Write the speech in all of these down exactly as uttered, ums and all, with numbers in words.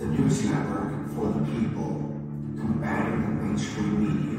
the news network for the people, combating the mainstream media.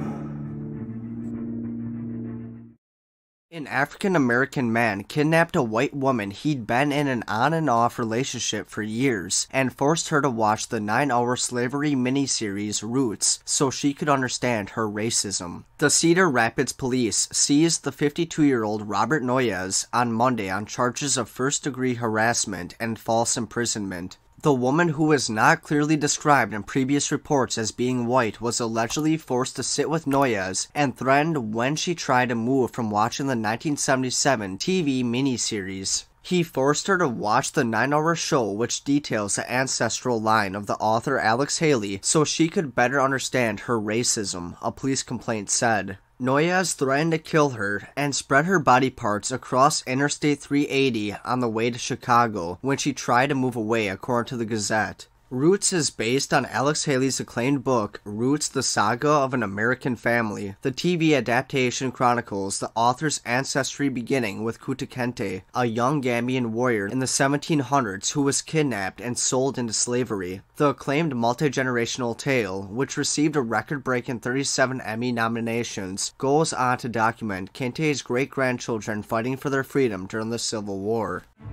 An African-American man kidnapped a white woman he'd been in an on-and-off relationship for years and forced her to watch the nine-hour slavery miniseries Roots so she could understand her racism. The Cedar Rapids police seized the fifty-two-year-old Robert Noyes on Monday on charges of first-degree harassment and false imprisonment. The woman, who was not clearly described in previous reports as being white, was allegedly forced to sit with Noyes and threatened when she tried to move from watching the nineteen seventy-seven T V miniseries. He forced her to watch the nine-hour show, which details the ancestral line of the author Alex Haley, so she could better understand her racism, a police complaint said. Noyes threatened to kill her and spread her body parts across Interstate three eighty on the way to Chicago when she tried to move away, according to the Gazette. Roots is based on Alex Haley's acclaimed book, Roots, the Saga of an American Family. The T V adaptation chronicles the author's ancestry beginning with Kunta Kinte, a young Gambian warrior in the seventeen hundreds who was kidnapped and sold into slavery. The acclaimed multi-generational tale, which received a record-breaking thirty-seven Emmy nominations, goes on to document Kinte's great-grandchildren fighting for their freedom during the Civil War.